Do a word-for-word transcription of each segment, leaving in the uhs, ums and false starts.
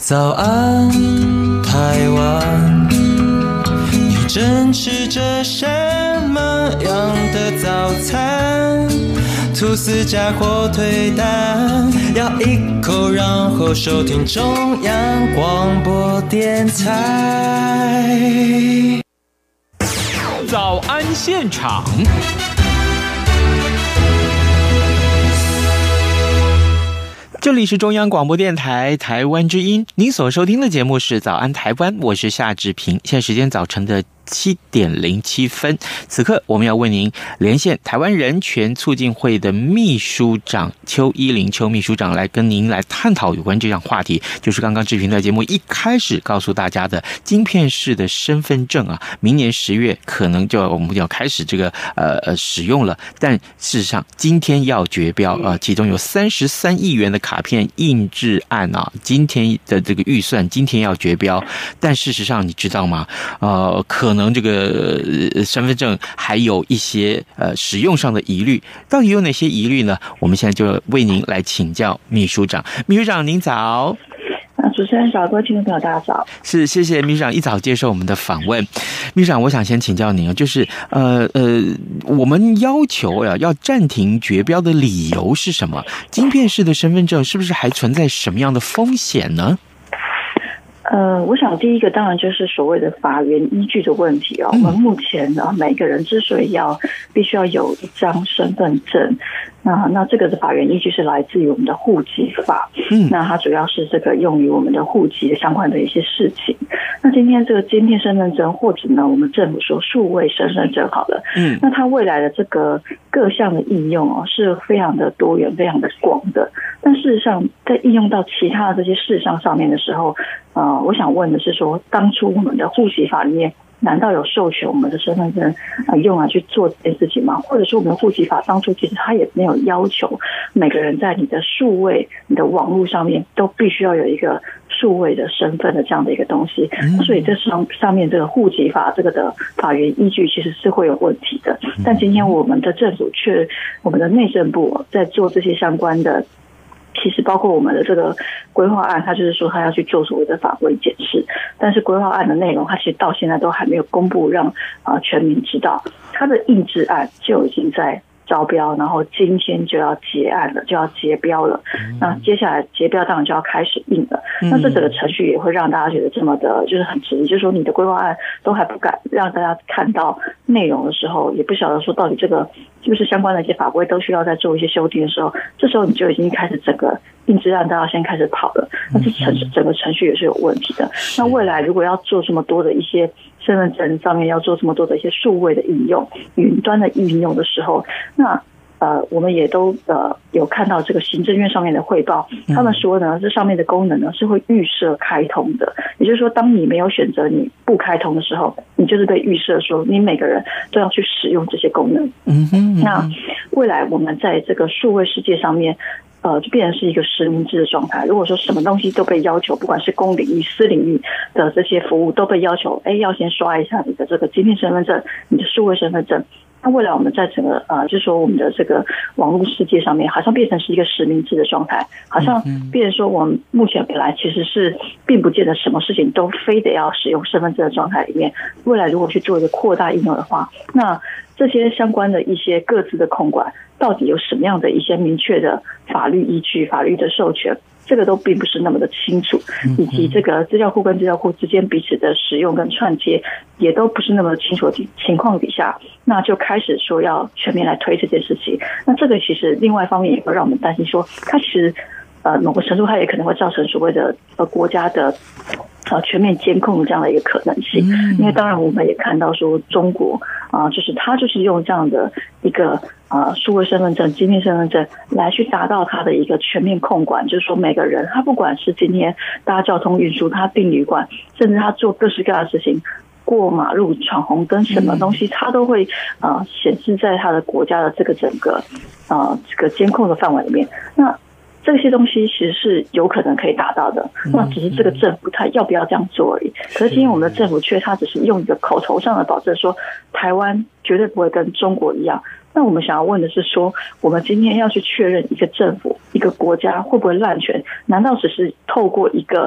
早安，台湾，你正吃着什么样的早餐？吐司加火腿蛋，咬一口，然后收听中央广播电台。 早安现场。这里是中央广播电台台湾之音，您所收听的节目是早安台湾，我是夏志平。现在时间早晨的七点零七分，此刻我们要为您连线台湾人权促进会的秘书长邱依林邱秘书长，来跟您来探讨有关这项话题，就是刚刚志平在节目一开始告诉大家的晶片式的身份证啊，明年十月可能就我们要开始这个呃呃使用了，但事实上今天要绝标啊、呃，其中有三十三亿元的卡片印制案啊，今天的这个预算今天要绝标，但事实上你知道吗？呃，可能可能这个身份证还有一些呃使用上的疑虑，到底有哪些疑虑呢？我们现在就为您来请教秘书长。秘书长您早。 主持人早，各位听众朋友大家早。 是，谢谢秘书长一早接受我们的访问。秘书长，我想先请教您，就是呃呃，我们要求呀要暂停绝标的理由是什么？晶片式的身份证是不是还存在什么样的风险呢？ 呃，我想第一个当然就是所谓的法源依据的问题哦。我们目前呢，每个人之所以要必须要有一张身份证，那那这个的法源依据是来自于我们的户籍法，嗯，那它主要是这个用于我们的户籍相关的一些事情。那今天这个晶片身份证，或者呢我们政府说数位身份证好了，嗯，那它未来的这个各项的应用哦是非常的多元、非常的广的。但事实上，在应用到其他的这些事项上面的时候，呃，我想问的是说，当初我们的户籍法里面，难道有授权我们的身份证呃用来去做这件事情吗？或者说，我们的户籍法当初其实它也没有要求每个人在你的数位、你的网络上面都必须要有一个数位的身份的这样的一个东西，所以这上上面这个户籍法这个的法源依据其实是会有问题的。但今天我们的政府却，我们的内政部在做这些相关的。其实包括我们的这个规划案，它就是说它要去做所谓的法规检视，但是规划案的内容，它其实到现在都还没有公布让啊全民知道。它的印制案就已经在招标，然后今天就要结案了，就要结标了。那接下来结标当然就要开始印了。那这整个程序也会让大家觉得这么的，就是很迟疑，就是说你的规划案都还不敢让大家看到内容的时候，也不晓得说到底这个是不是相关的一些法规都需要再做一些修订的时候，这时候你就已经开始整个印制案都要先开始跑了，那这程整个程序也是有问题的。那未来如果要做这么多的一些身份证上面要做这么多的一些数位的应用、云端的应用的时候，那呃，我们也都呃有看到这个行政院上面的汇报，他们说呢，这上面的功能呢是会预设开通的，也就是说，当你没有选择你不开通的时候，你就是被预设说你每个人都要去使用这些功能。嗯哼，那未来我们在这个数位世界上面。呃，就变成是一个实名制的状态。如果说什么东西都被要求，不管是公领域、私领域的这些服务都被要求，哎，要先刷一下你的这个晶片身份证、你的数位身份证。那未来我们在整个呃，就是说我们的这个网络世界上面，好像变成是一个实名制的状态，好像变成说我们目前本来其实是并不见得什么事情都非得要使用身份证的状态里面。未来如果去做一个扩大应用的话，那这些相关的一些各自的控管，到底有什么样的一些明确的法律依据、法律的授权，这个都并不是那么的清楚，以及这个资料库跟资料库之间彼此的使用跟串接，也都不是那么清楚的情况底下，那就开始说要全面来推这件事情。那这个其实另外一方面也会让我们担心说，它其实呃某个程度它也可能会造成所谓的呃国家的。呃，全面监控的这样的一个可能性，因为当然我们也看到说中国啊、呃，就是他就是用这样的一个呃数位身份证、晶片身份证来去达到他的一个全面控管，就是说每个人他不管是今天搭交通运输、他订旅馆，甚至他做各式各样的事情。过马路、闯红灯，什么东西他都会呃显示在他的国家的这个整个呃这个监控的范围里面。那这些东西其实是有可能可以达到的，那只是这个政府他要不要这样做而已。可是今天我们的政府却他只是用一个口头上的保证说，台湾绝对不会跟中国一样。那我们想要问的是说，我们今天要去确认一个政府、一个国家会不会滥权，难道只是透过一个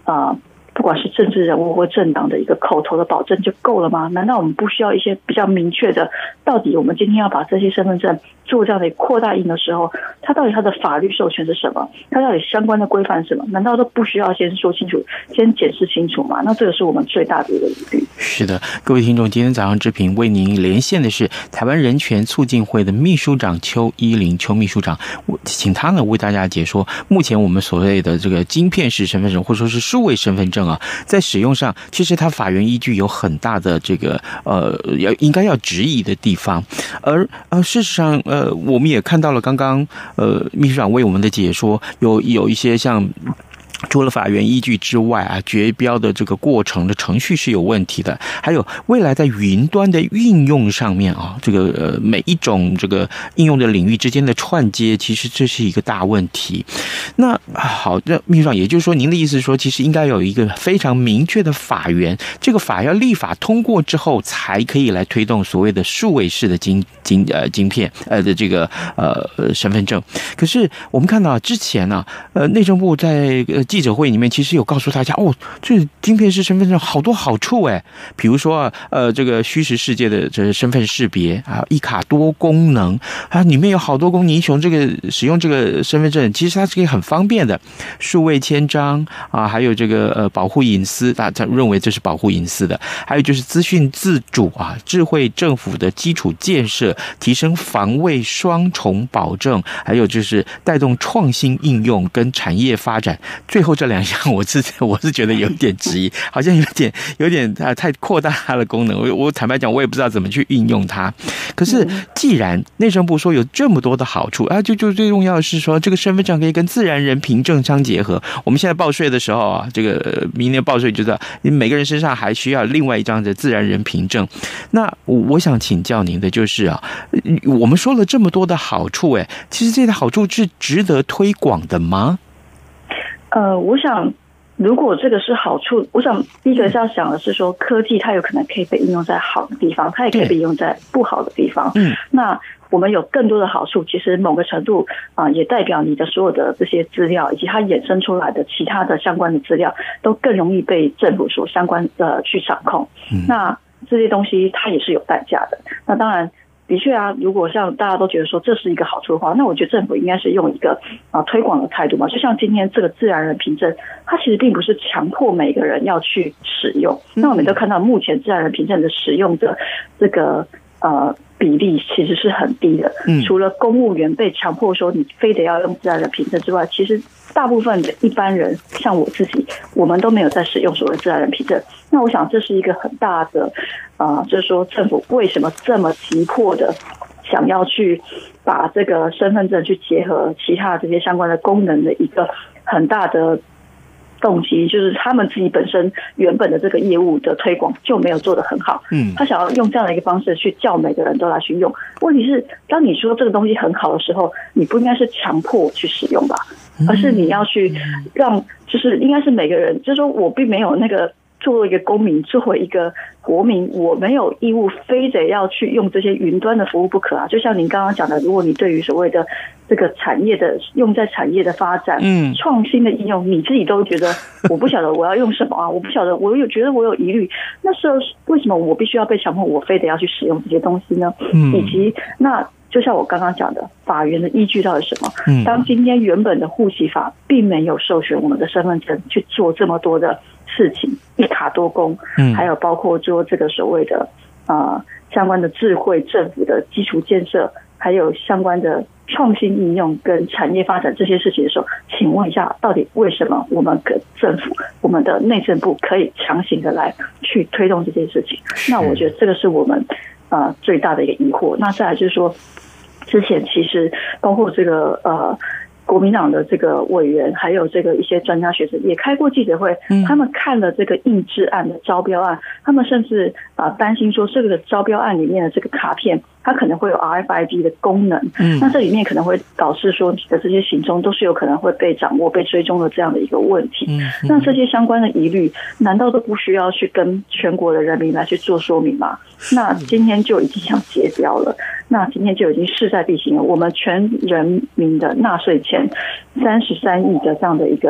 啊、呃。不管是政治人物或政党的一个口头的保证就够了吗？难道我们不需要一些比较明确的，到底我们今天要把这些身份证做这样的扩大印的时候，它到底它的法律授权是什么？它到底相关的规范是什么？难道都不需要先说清楚，先解释清楚吗？那这个是我们最大的一个疑虑。 是的，各位听众，今天早上之平为您连线的是台湾人权促进会的秘书长邱依林邱秘书长，请他呢为大家解说目前我们所谓的这个晶片式身份证或者说是数位身份证啊，在使用上其实它法源依据有很大的这个呃要应该要质疑的地方，而呃事实上呃我们也看到了刚刚呃秘书长为我们的解说，有有一些像除了法源依据之外啊，绝标的这个过程的程序是有问题的，还有未来在云端的运用上面啊，这个呃每一种这个应用的领域之间的串接，其实这是一个大问题。那好，那秘书长，也就是说，您的意思是说，其实应该有一个非常明确的法源，这个法要立法通过之后，才可以来推动所谓的数位式的晶晶呃晶片呃的这个呃身份证。可是我们看到之前呢、啊，呃内政部在呃记者会里面其实有告诉大家，哦，这晶片式身份证好多好处哎，比如说呃这个虚实世界的这身份识别啊，一卡多功能啊，里面有好多功能，你从这个使用这个身份证，其实它是可以很方便的，数位签章啊，还有这个呃保护隐私，大家认为这是保护隐私的，还有就是资讯自主啊，智慧政府的基础建设，提升防卫双重保证，还有就是带动创新应用跟产业发展。最后这两项，我是我是觉得有点质疑，好像有点有点啊太扩大它的功能。我我坦白讲，我也不知道怎么去运用它。可是既然内政部说有这么多的好处啊，就就最重要的是说，这个身份证可以跟自然人凭证相结合。我们现在报税的时候啊，这个明年报税就知道，你每个人身上还需要另外一张的自然人凭证。那我想请教您的就是啊，我们说了这么多的好处，哎，其实这些好处是值得推广的吗？ 呃，我想，如果这个是好处，我想第一个是要想的是说，科技它有可能可以被应用在好的地方，它也可以被应用在不好的地方。嗯，那我们有更多的好处，其实某个程度啊、呃，也代表你的所有的这些资料以及它衍生出来的其他的相关的资料，都更容易被政府所相关的去掌控。嗯、那这些东西它也是有代价的。那当然。的确啊，如果像大家都觉得说这是一个好处的话，那我觉得政府应该是用一个啊推广的态度嘛。就像今天这个自然人凭证，它其实并不是强迫每个人要去使用。那我们都看到目前自然人凭证的使用的这个呃比例其实是很低的。除了公务员被强迫说你非得要用自然人凭证之外，其实大部分的一般人，像我自己，我们都没有在使用所谓自然人凭证。那我想这是一个很大的，啊、呃，就是说政府为什么这么急迫的想要去把这个身份证去结合其他这些相关的功能的一个很大的动机，就是他们自己本身原本的这个业务的推广就没有做得很好。嗯，他想要用这样的一个方式去叫每个人都来去用。问题是，当你说这个东西很好的时候，你不应该是强迫去使用吧，而是你要去让，就是应该是每个人，就是说我并没有那个。作为一个公民，作为一个国民，我没有义务非得要去用这些云端的服务不可啊！就像您刚刚讲的，如果你对于所谓的这个产业的用在产业的发展、嗯，创新的应用，你自己都觉得我不晓得我要用什么啊，我不晓得，我有觉得我有疑虑，那时候为什么我必须要被强迫，我非得要去使用这些东西呢？嗯，以及那。就像我刚刚讲的，法源的依据到底是什么？嗯，当今天原本的户籍法并没有授权我们的身份证去做这么多的事情，一卡多功，嗯，还有包括做这个所谓的呃相关的智慧政府的基础建设，还有相关的创新应用跟产业发展这些事情的时候，请问一下，到底为什么我们的政府、我们的内政部可以强行的来去推动这件事情？那我觉得这个是我们呃最大的一个疑惑。那再来就是说。之前其实包括这个呃国民党的这个委员，还有这个一些专家学者也开过记者会，他们看了这个印制案的招标案，他们甚至啊、呃、担心说这个招标案里面的这个卡片，它可能会有 R F I D 的功能，嗯，那这里面可能会导致说你的这些行踪都是有可能会被掌握、被追踪的这样的一个问题。嗯，那这些相关的疑虑，难道都不需要去跟全国的人民来去做说明吗？那今天就已经要结标了，那今天就已经势在必行了。我们全人民的纳税钱三十三亿的这样的一个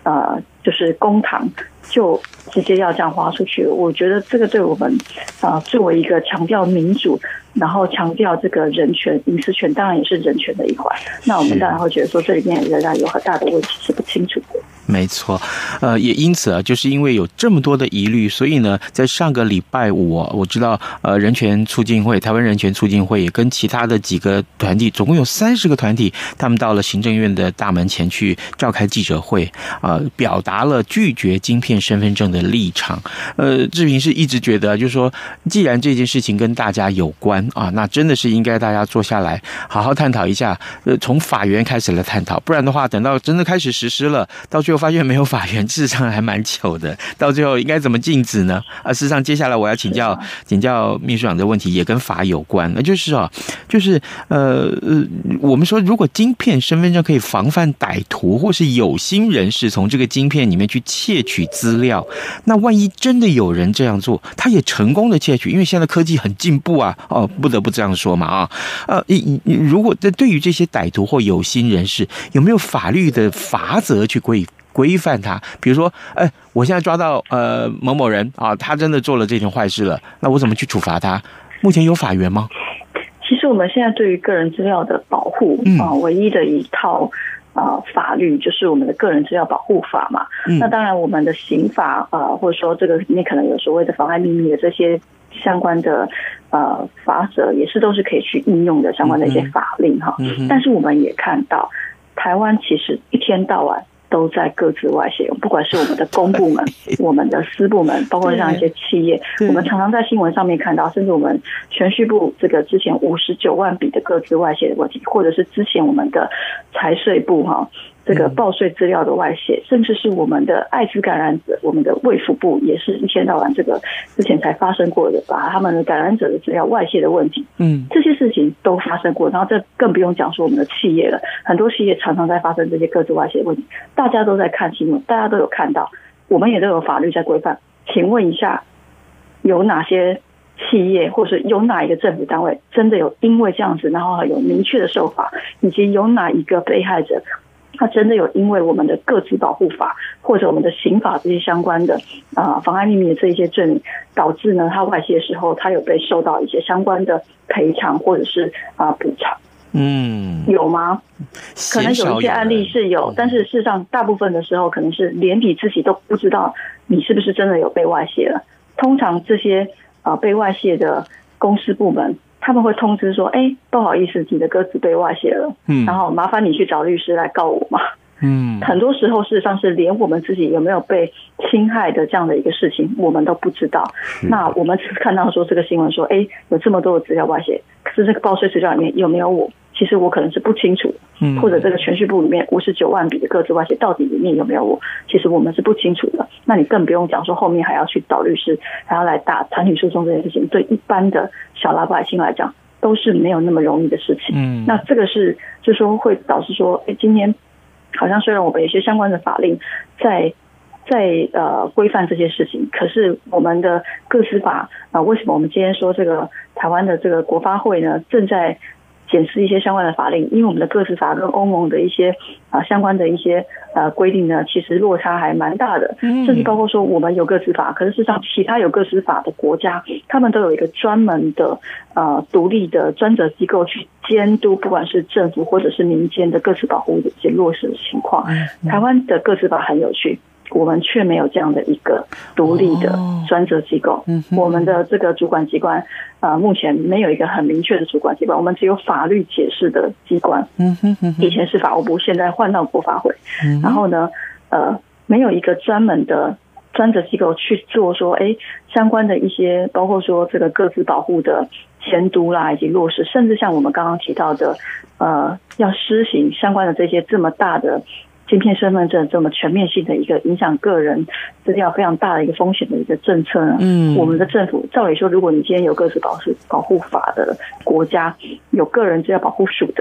呃，就是公堂就直接要这样花出去，我觉得这个对我们啊、呃，作为一个强调民主，然后强调这个人权、隐私权，当然也是人权的一环。那我们当然会觉得说，这里面仍然有很大的问题是不清楚的。 没错，呃，也因此啊，就是因为有这么多的疑虑，所以呢，在上个礼拜五，我知道，呃，人权促进会、台湾人权促进会也跟其他的几个团体，总共有三十个团体，他们到了行政院的大门前去召开记者会，呃，表达了拒绝晶片身份证的立场。呃，志平是一直觉得，就是说，既然这件事情跟大家有关啊，那真的是应该大家坐下来好好探讨一下，呃，从法源开始来探讨，不然的话，等到真的开始实施了，到最后发现没有法源，事实上还蛮糗的。到最后应该怎么禁止呢？啊，事实上接下来我要请教请教秘书长的问题也跟法有关，那就是啊，就是呃呃，我们说如果晶片身份证可以防范歹徒或是有心人士从这个晶片里面去窃取资料，那万一真的有人这样做，他也成功的窃取，因为现在科技很进步啊，哦，不得不这样说嘛啊，呃，如果对于这些歹徒或有心人士，有没有法律的法则去规规范他？比如说，哎，我现在抓到呃某某人啊，他真的做了这件坏事了，那我怎么去处罚他？目前有法源吗？ 其实我们现在对于个人资料的保护啊、呃，唯一的一套啊、呃、法律就是我们的个人资料保护法嘛。嗯、那当然，我们的刑法啊、呃，或者说这个里面可能有所谓的妨碍秘密的这些相关的呃法则，也是都是可以去应用的相关的一些法令哈。嗯嗯、但是我们也看到，台湾其实一天到晚都在各自外泄，不管是我们的公部门、我们的私部门，包括像一些企业，我们常常在新闻上面看到，甚至我们铨叙部这个之前五十九万笔的各自外泄的问题，或者是之前我们的财税部哈。这个报税资料的外泄，甚至是我们的艾滋感染者，我们的卫福部也是一天到晚这个之前才发生过的，把他们的感染者的资料外泄的问题，嗯，这些事情都发生过，然后这更不用讲说我们的企业了，很多企业常常在发生这些各自外泄的问题，大家都在看新闻，大家都有看到，我们也都有法律在规范。请问一下，有哪些企业或是有哪一个政府单位真的有因为这样子，然后有明确的受罚，以及有哪一个被害者？他真的有因为我们的个资保护法或者我们的刑法这些相关的啊、呃、妨碍秘密的这一些罪名，导致呢他外泄的时候，他有被受到一些相关的赔偿或者是啊、呃、补偿？嗯，有吗？可能有一些案例是有，但是事实上大部分的时候，可能是连你自己都不知道你是不是真的有被外泄了。通常这些啊、呃、被外泄的公司部门，他们会通知说，哎，不好意思，你的个资被外泄了，嗯，然后麻烦你去找律师来告我嘛。嗯，很多时候事实上是连我们自己有没有被侵害的这样的一个事情，我们都不知道。那我们只是看到说这个新闻说，哎，有这么多的资料外泄，可是这个报税资料里面有没有我？其实我可能是不清楚，嗯，或者这个铨叙部里面五十九万笔的个资外泄到底里面有没有我？其实我们是不清楚的。那你更不用讲说后面还要去找律师，还要来打团体诉讼这件事情，对一般的小老百姓来讲都是没有那么容易的事情。嗯，那这个是就是说会导致说，哎，今天好像虽然我们有些相关的法令在在呃规范这些事情，可是我们的个资法啊、呃，为什么我们今天说这个台湾的这个国发会呢正在检视一些相关的法令？因为我们的个资法跟欧盟的一些啊、呃、相关的一些呃规定呢，其实落差还蛮大的，甚至包括说我们有个资法，可是事实上其他有个资法的国家，他们都有一个专门的呃独立的专责机构去监督，不管是政府或者是民间的个资保护的一些落实的情况。台湾的个资法很有趣，我们却没有这样的一个独立的专责机构。哦、我们的这个主管机关，呃，目前没有一个很明确的主管机关，我们只有法律解释的机关。嗯哼哼哼以前是法务部，现在换到国发会。嗯、然后呢，呃，没有一个专门的专责机构去做说，哎，相关的一些，包括说这个个资保护的监督啦，以及落实，甚至像我们刚刚提到的，呃，要施行相关的这些这么大的晶片身份证这么全面性的一个影响个人资料非常大的一个风险的一个政策呢，嗯，我们的政府照理说，如果你今天有个资保护保护法的国家，有个人资料保护署的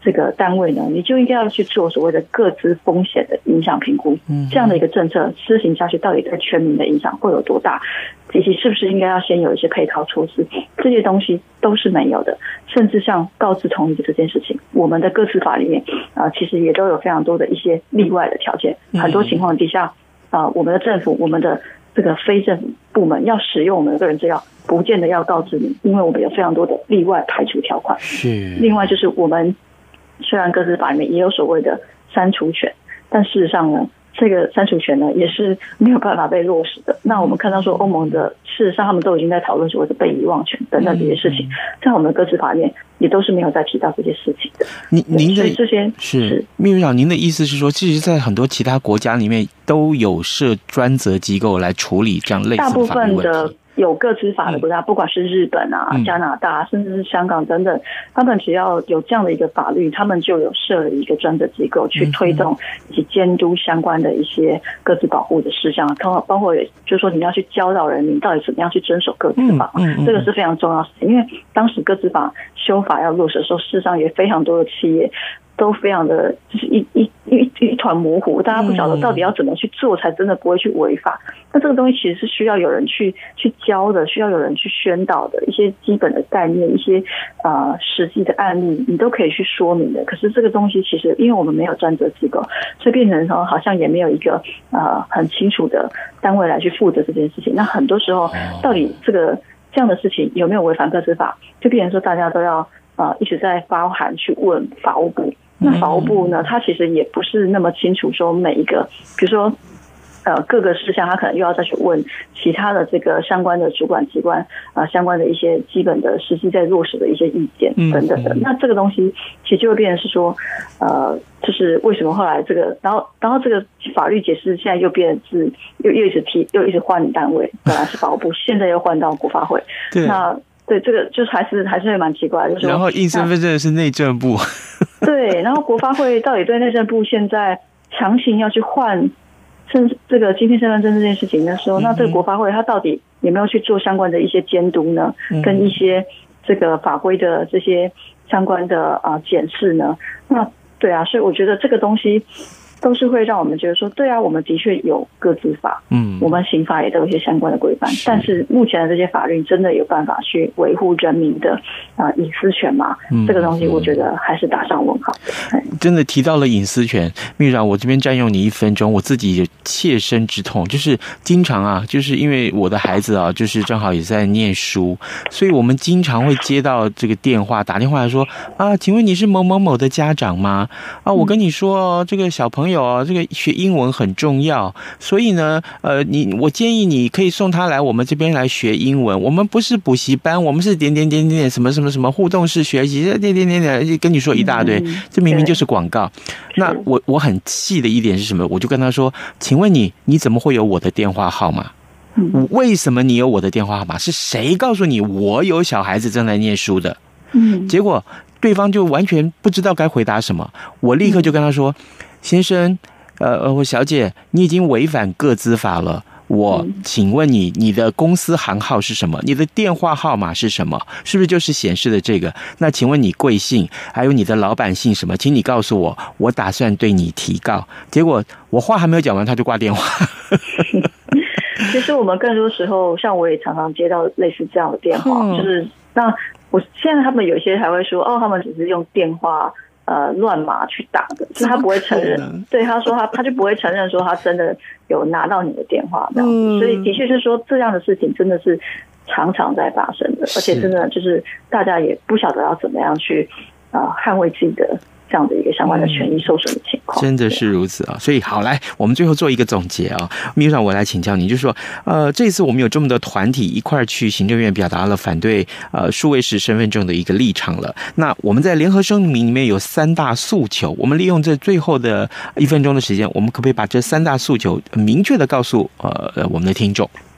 这个单位呢，你就应该要去做所谓的个资风险的影响评估，这样的一个政策施行下去，到底对全民的影响会有多大，以及是不是应该要先有一些配套措施，这些东西都是没有的。甚至像告知同意的这件事情，我们的个资法里面啊、呃，其实也都有非常多的一些例外的条件。很多情况底下啊、呃，我们的政府、我们的这个非政府部门要使用我们的个人资料，不见得要告知你，因为我们有非常多的例外排除条款。 是。 另外就是我们虽然个资法里面也有所谓的删除权，但事实上呢，这个删除权呢也是没有办法被落实的。那我们看到说欧盟的事实上他们都已经在讨论所谓的被遗忘权等等这些事情，在我们的个资法里面也都是没有在提到这些事情的。 您您的这些是秘书长，您的意思是说，其实在很多其他国家里面都有设专责机构来处理这样类似的法律问题。大部分的有个资法的国家，不管是日本啊、加拿大，甚至是香港等等，他们只要有这样的一个法律，他们就有设了一个专责机构去推动以及监督相关的一些个资保护的事项，包括就是说你要去教导人民到底怎么样去遵守个资法，这个是非常重要的事情。因为当时个资法修法要落实的时候，事实上也非常多的企业都非常的就是一一一一团模糊，大家不晓得到底要怎么去做才真的不会去违法。那这个东西其实是需要有人去去教的，需要有人去宣导的，一些基本的概念，一些呃实际的案例，你都可以去说明的。可是这个东西其实因为我们没有专责机构，所以变成说好像也没有一个呃很清楚的单位来去负责这件事情。那很多时候到底这个这样的事情有没有违反个资法，就变成说大家都要呃一直在发函去问法务部。那法务部呢，他其实也不是那么清楚说每一个，比如说呃各个事项，他可能又要再去问其他的这个相关的主管机关啊、呃，相关的一些基本的实际在落实的一些意见等等的。那这个东西其实就会变成是说，呃，就是为什么后来这个，然后然后这个法律解释现在又变成是又又一直提又一直换单位，本来是法务部，现在又换到国发会，对，那。 对，这个就是还是还是会蛮奇怪的。就是、 然后印身份证的是内政部。 对，然后国发会到底对内政部现在强行要去换身这个晶片身份证这件事情的时候，那这个国发会他到底有没有去做相关的一些监督呢？跟一些这个法规的这些相关的啊检视呢？那对啊，所以我觉得这个东西都是会让我们觉得说，对啊，我们的确有个资法，嗯，我们刑法也都有一些相关的规范，但是目前的这些法律真的有办法去维护人民的啊、呃、隐私权吗？嗯、这个东西我觉得还是打上问号的。 真的提到了隐私权，秘书长，我这边占用你一分钟，我自己有切身之痛，就是经常啊，就是因为我的孩子啊，就是正好也在念书，所以我们经常会接到这个电话，打电话来说啊，请问你是某某某的家长吗？啊，我跟你说，这个小朋友有这个学英文很重要，所以呢，呃，你我建议你可以送他来我们这边来学英文。我们不是补习班，我们是点点点点什么什么什么互动式学习，点点点点跟你说一大堆，这明明就是广告。那我我很气的一点是什么？我就跟他说，请问你你怎么会有我的电话号码？为什么你有我的电话号码？是谁告诉你我有小孩子正在念书的？嗯，结果对方就完全不知道该回答什么。我立刻就跟他说，先生，呃，我小姐，你已经违反个资法了。我请问你，你的公司行号是什么？你的电话号码是什么？是不是就是显示的这个？那请问你贵姓？还有你的老板姓什么？请你告诉我，我打算对你提告。结果我话还没有讲完，他就挂电话。 其实我们更多时候，像我也常常接到类似这样的电话，嗯、就是那我现在他们有些还会说，哦，他们只是用电话。呃，乱码去打的，就是他不会承认。对，他说他他就不会承认说他真的有拿到你的电话这样子。嗯、所以的确是说这样的事情真的是常常在发生的，而且真的就是大家也不晓得要怎么样去呃捍卫自己的这样的一个相关的权益受损的情况。 真的是如此啊！所以好，来我们最后做一个总结啊，秘书长，我来请教你，就是说，呃，这次我们有这么多团体一块儿去行政院表达了反对呃数位式身份证的一个立场了。那我们在联合声明里面有三大诉求，我们利用这最后的一分钟的时间，我们可不可以把这三大诉求明确的告诉呃我们的听众？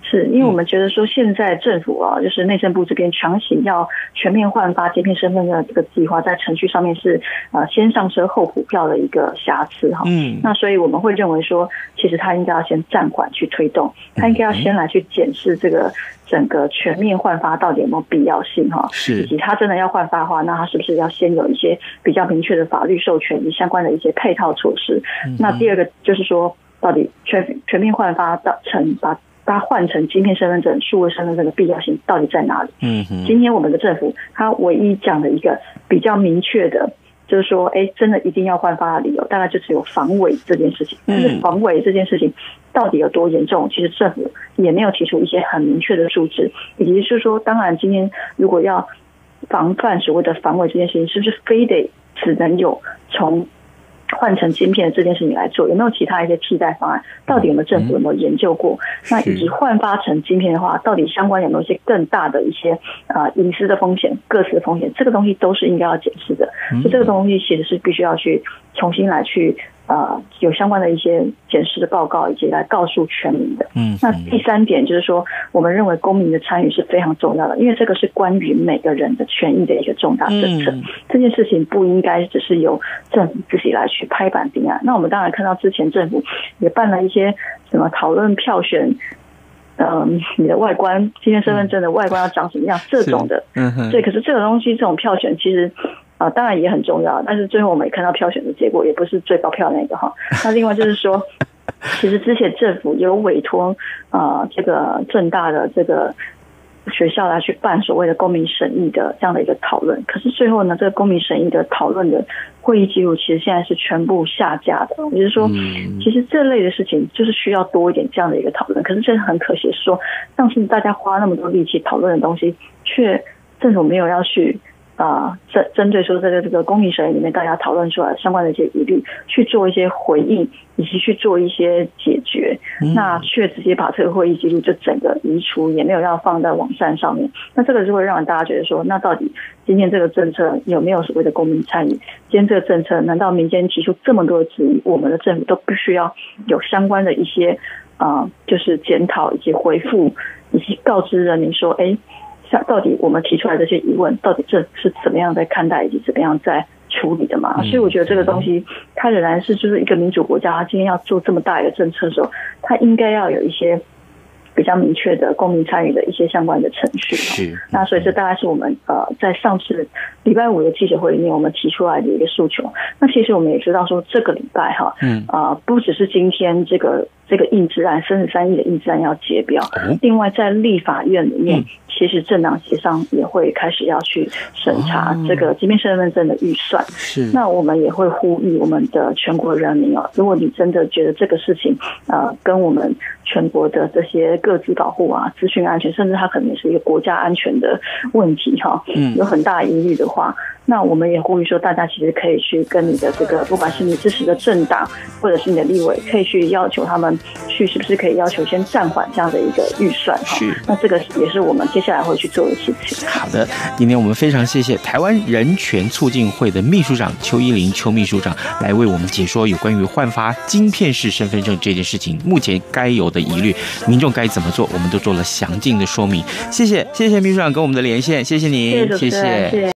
是因为我们觉得说现在政府啊，就是内政部这边强行要全面换发晶片身份证的这个计划，在程序上面是呃先上车后补票的一个瑕疵哈。嗯，那所以我们会认为说，其实他应该要先暂缓去推动，他应该要先来去检视这个整个全面换发到底有没有必要性哈，以及他真的要换发的话，那他是不是要先有一些比较明确的法律授权以及相关的一些配套措施？嗯、那第二个就是说，到底全全面换发到成把它换成晶片身份证、数位身份证的必要性到底在哪里？嗯，今天我们的政府它唯一讲的一个比较明确的，就是说，哎，真的一定要换发的理由，大概就只有防伪这件事情。但是防伪这件事情到底有多严重？其实政府也没有提出一些很明确的数字，以及是说，当然今天如果要防范所谓的防伪这件事情，是不是非得只能有从换成晶片这件事情来做，有没有其他一些替代方案？到底有没有政府有没有研究过？那以及换发成晶片的话，到底相关有没有一些更大的一些呃隐私的风险、个资的风险？这个东西都是应该要检视的。所以这个东西其实是必须要去重新来去呃有相关的一些检视的报告，以及来告诉全民的。嗯，那第三点就是说，我们认为公民的参与是非常重要的，因为这个是关于每个人的权益的一个重大政策。嗯、这件事情不应该只是由政府自己来去拍板定案。那我们当然看到之前政府也办了一些什么讨论票选。嗯，你的外观，今天身份证的外观要长什么样？这种的，嗯哼，对。可是这个东西，这种票选其实啊、呃，当然也很重要，但是最后我们也看到票选的结果也不是最高票那个哈。那另外就是说，其实之前政府有委托啊、呃、这个政大的这个学校来去办所谓的公民审议的这样的一个讨论，可是最后呢，这个公民审议的讨论的会议记录其实现在是全部下架的。也就是说，其实这类的事情就是需要多一点这样的一个讨论。可是这很可惜，是说上次大家花那么多力气讨论的东西，却政府没有要去啊针针对说这个这个公民审议里面大家讨论出来相关的一些疑虑，去做一些回应，以及去做一些解决。嗯、那却直接把这个会议记录就整个移除，也没有要放在网站上面。那这个就会让大家觉得说，那到底今天这个政策有没有所谓的公民参与？今天这个政策难道民间提出这么多的质疑，我们的政府都必须要有相关的一些啊、呃，就是检讨以及回复，以及告知人民说，哎。到底我们提出来这些疑问，到底这是怎么样在看待以及怎么样在处理的嘛？所以我觉得这个东西，它仍然是就是一个民主国家，它今天要做这么大一个政策的时候，它应该要有一些比较明确的公民参与的一些相关的程序。是，那所以这大概是我们呃在上次礼拜五的记者会里面我们提出来的一个诉求。那其实我们也知道说，这个礼拜哈，嗯啊、呃，不只是今天这个这个印制案三十三亿的印制案要结标，嗯、另外在立法院里面。嗯其实政党协商也会开始要去审查这个晶片身份证的预算，是。那我们也会呼吁我们的全国人民哦，如果你真的觉得这个事情呃跟我们全国的这些个资保护啊、资讯安全，甚至它可能也是一个国家安全的问题哈，嗯，有很大疑虑的话，那我们也呼吁说，大家其实可以去跟你的这个，不管是你支持的政党或者是你的立委，可以去要求他们去，是不是可以要求先暂缓这样的一个预算哈？是。那这个也是我们接下来会去做的事情。 好的，今天我们非常谢谢台湾人权促进会的秘书长邱依林邱秘书长来为我们解说有关于换发晶片式身份证这件事情目前该有的疑虑，民众该怎么做，我们都做了详尽的说明。谢谢，谢谢秘书长跟我们的连线，谢谢您，谢谢。谢谢。